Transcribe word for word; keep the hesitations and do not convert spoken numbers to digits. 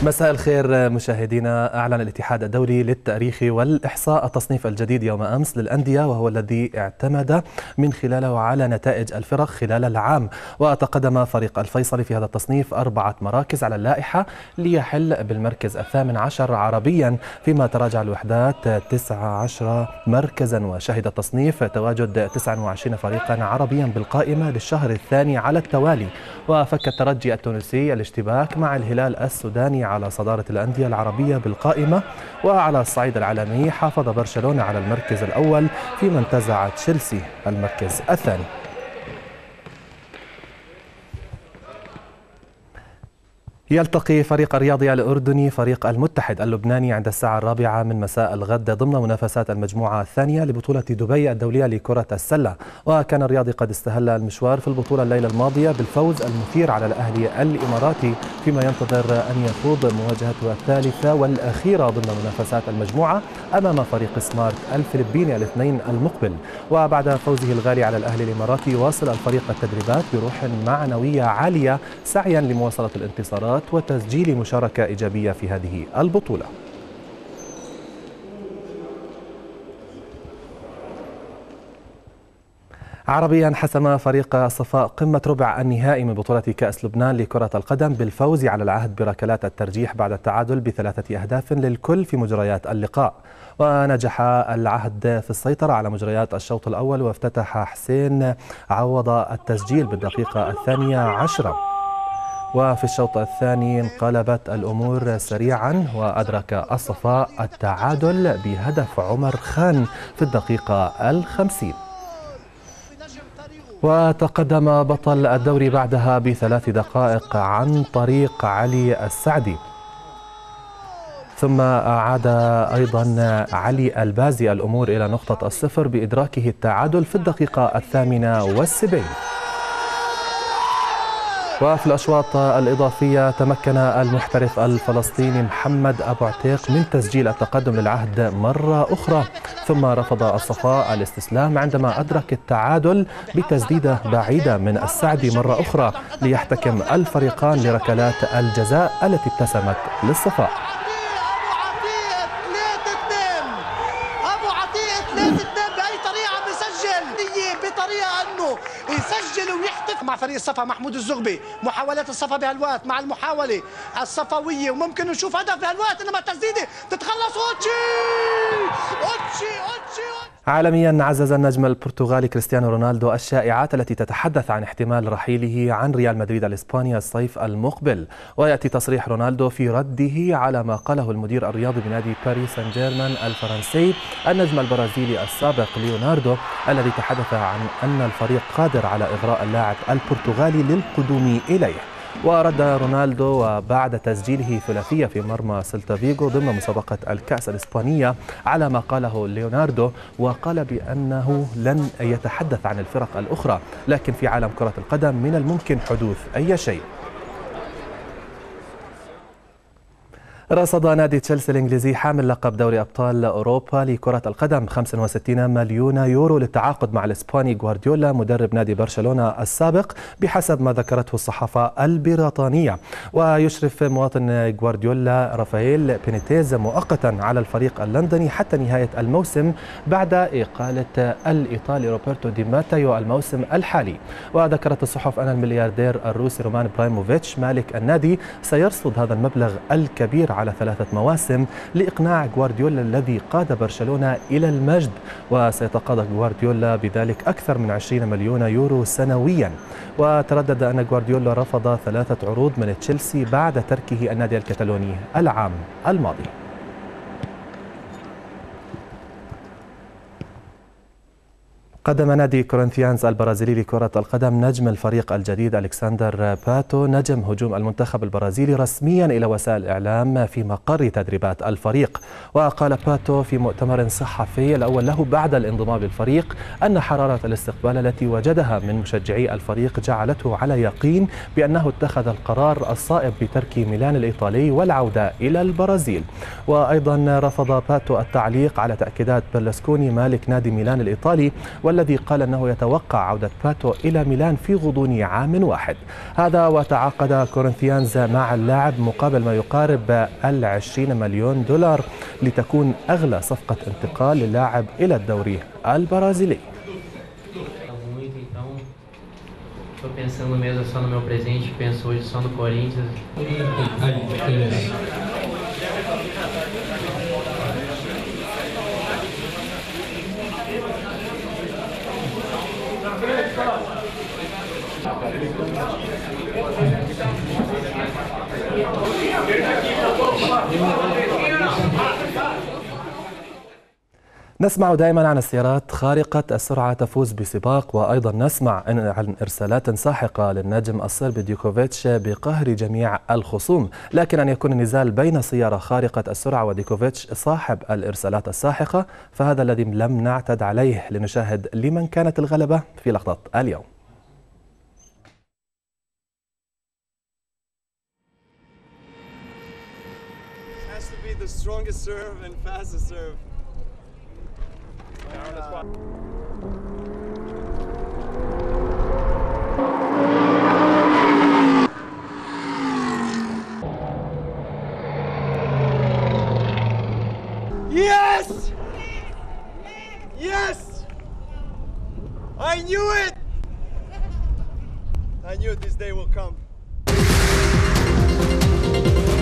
مساء الخير مشاهدينا. أعلن الاتحاد الدولي للتاريخ والإحصاء التصنيف الجديد يوم أمس للأندية، وهو الذي اعتمد من خلاله على نتائج الفرق خلال العام. وتقدم فريق الفيصلي في هذا التصنيف أربعة مراكز على اللائحة ليحل بالمركز الثامن عشر عربيا، فيما تراجع الوحدات تسعة عشر مركزا. وشهد التصنيف تواجد تسعة وعشرين فريقا عربيا بالقائمة للشهر الثاني على التوالي. وفك الترجي التونسي الاشتباك مع الهلال السوداني على صدارة الأندية العربية بالقائمة. وعلى الصعيد العالمي حافظ برشلونة على المركز الأول، فيما انتزع تشيلسي المركز الثاني. يلتقي فريق الرياضي الأردني فريق المتحد اللبناني عند الساعة الرابعة من مساء الغد ضمن منافسات المجموعة الثانية لبطولة دبي الدولية لكرة السلة. وكان الرياضي قد استهل المشوار في البطولة الليلة الماضية بالفوز المثير على الأهلي الإماراتي، فيما ينتظر أن يخوض مواجهته الثالثة والأخيرة ضمن منافسات المجموعة أمام فريق سمارت الفلبيني الاثنين المقبل. وبعد فوزه الغالي على الأهلي الإماراتي يواصل الفريق التدريبات بروح معنوية عالية سعيا لمواصلة الانتصارات وتسجيل مشاركة إيجابية في هذه البطولة. عربيا حسم فريق الصفاء قمة ربع النهائي من بطولة كأس لبنان لكرة القدم بالفوز على العهد بركلات الترجيح بعد التعادل بثلاثة أهداف للكل في مجريات اللقاء. ونجح العهد في السيطرة على مجريات الشوط الأول، وافتتح حسين عوض التسجيل بالدقيقة الثانية عشرة. وفي الشوط الثاني انقلبت الأمور سريعا، وأدرك الصفاء التعادل بهدف عمر خان في الدقيقة الخمسين. وتقدم بطل الدوري بعدها بثلاث دقائق عن طريق علي السعدي، ثم أعاد أيضا علي البازي الأمور إلى نقطة الصفر بإدراكه التعادل في الدقيقة الثامنة والسبعين. وفي الأشواط الإضافية تمكن المحترف الفلسطيني محمد أبو عتيق من تسجيل التقدم للعهد مرة أخرى، ثم رفض الصفاء الاستسلام عندما أدرك التعادل بتسديدة بعيدة من السعدي مرة أخرى، ليحتكم الفريقان لركلات الجزاء التي ابتسمت للصفاء. يسجل ويحتف مع فريق الصفا محمود الزغبي. محاولات الصفا بهالوقت مع المحاولة الصفوية، وممكن نشوف هدف بهالوقت، انما التسديدة تتخلص. اوتشي اوتشي اوتشي عالميا عزز النجم البرتغالي كريستيانو رونالدو الشائعات التي تتحدث عن احتمال رحيله عن ريال مدريد الإسباني الصيف المقبل. ويأتي تصريح رونالدو في رده على ما قاله المدير الرياضي بنادي باريس سان جيرمان الفرنسي النجم البرازيلي السابق ليوناردو، الذي تحدث عن أن الفريق قادر على إغراء اللاعب البرتغالي للقدوم إليه. ورد رونالدو وبعد تسجيله ثلاثية في مرمى سيلتا فيغو ضمن مسابقة الكأس الإسبانية على ما قاله ليوناردو، وقال بأنه لن يتحدث عن الفرق الأخرى، لكن في عالم كرة القدم من الممكن حدوث أي شيء. رصد نادي تشيلسي الإنجليزي حامل لقب دوري أبطال أوروبا لكرة القدم خمسة وستين مليون يورو للتعاقد مع الإسباني غوارديولا مدرب نادي برشلونة السابق، بحسب ما ذكرته الصحافة البريطانية. ويشرف مواطن غوارديولا رافائيل بينيتيز مؤقتا على الفريق اللندني حتى نهاية الموسم بعد إقالة الإيطالي روبرتو دي ماتيو الموسم الحالي. وذكرت الصحف أن الملياردير الروسي رومان إبراهيموفيتش مالك النادي سيرصد هذا المبلغ الكبير على ثلاثة مواسم لإقناع غوارديولا الذي قاد برشلونة إلى المجد، وسيتقاضى غوارديولا بذلك أكثر من عشرين مليون يورو سنويا. وتردد أن غوارديولا رفض ثلاثة عروض من تشيلسي بعد تركه النادي الكتالوني العام الماضي. قدم نادي كورنثيانز البرازيلي لكرة القدم نجم الفريق الجديد ألكسندر باتو نجم هجوم المنتخب البرازيلي رسميا إلى وسائل الإعلام في مقر تدريبات الفريق. وقال باتو في مؤتمر صحفي الأول له بعد الانضمام للفريق أن حرارة الاستقبال التي وجدها من مشجعي الفريق جعلته على يقين بأنه اتخذ القرار الصائب بترك ميلان الإيطالي والعودة إلى البرازيل. وأيضا رفض باتو التعليق على تأكيدات بيرلسكوني مالك نادي ميلان الإيطالي والذي قال أنه يتوقع عودة باتو إلى ميلان في غضون عام واحد. هذا وتعاقد كورنثيانز مع اللاعب مقابل ما يقارب العشرين مليون دولار لتكون أغلى صفقة انتقال للاعب إلى الدوري البرازيلي. Estou pensando mesmo só no meu presente, penso hoje só no Corinthians. نسمع دائما عن السيارات خارقة السرعة تفوز بسباق، وأيضا نسمع عن إرسالات ساحقة للنجم الصربي ديكوفيتش بقهر جميع الخصوم، لكن أن يكون النزال بين سيارة خارقة السرعة وديكوفيتش صاحب الإرسالات الساحقة فهذا الذي لم نعتد عليه. لنشاهد لمن كانت الغلبة في لقطة اليوم. Yes! Yes! I knew it! I knew this day will come.